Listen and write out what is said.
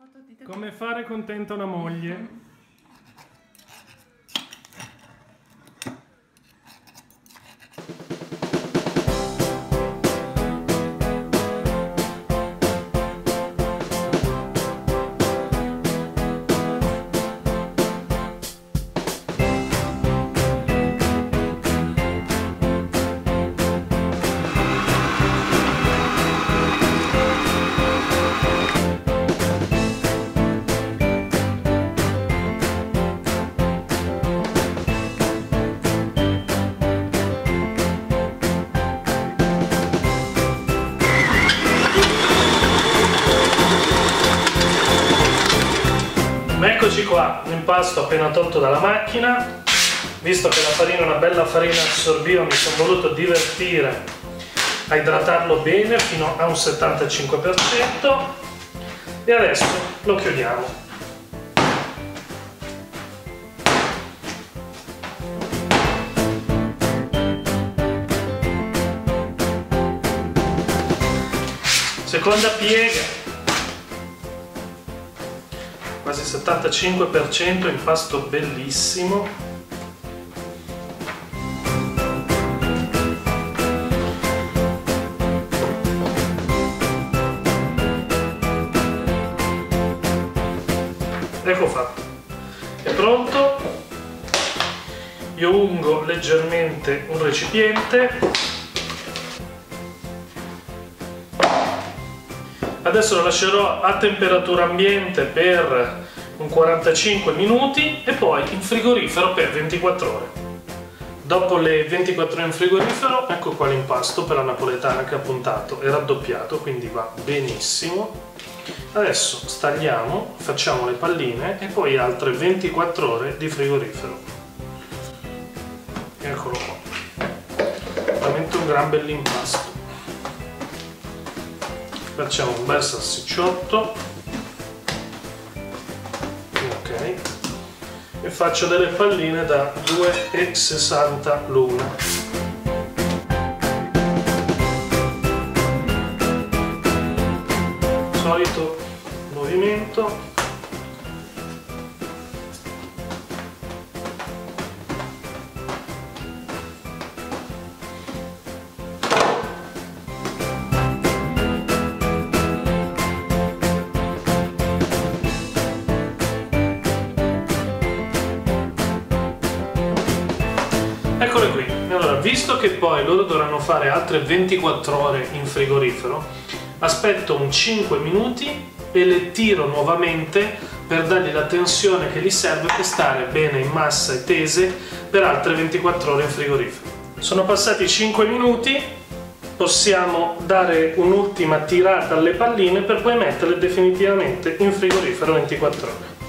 Come fare contenta una moglie? Eccoci qua, l'impasto appena tolto dalla macchina. Visto che la farina è una bella farina assorbiva, mi sono voluto divertire a idratarlo bene fino a un 75% e adesso lo chiudiamo. Seconda piega. Quasi 75%, impasto bellissimo. Ecco fatto, è pronto. Io ungo leggermente un recipiente. Adesso lo lascerò a temperatura ambiente per un 45 minuti e poi in frigorifero per 24 ore. Dopo le 24 ore in frigorifero, ecco qua l'impasto per la napoletana che ha puntato, è raddoppiato, quindi va benissimo. Adesso stagliamo, facciamo le palline e poi altre 24 ore di frigorifero. Eccolo qua, veramente un gran bell'impasto. Facciamo un bel salsicciotto, ok, e faccio delle palline da 2,60 l'una. Solito movimento. Eccole qui. Allora, visto che poi loro dovranno fare altre 24 ore in frigorifero, aspetto un 5 minuti e le tiro nuovamente per dargli la tensione che gli serve per stare bene in massa e tese per altre 24 ore in frigorifero. Sono passati 5 minuti, possiamo dare un'ultima tirata alle palline per poi metterle definitivamente in frigorifero 24 ore.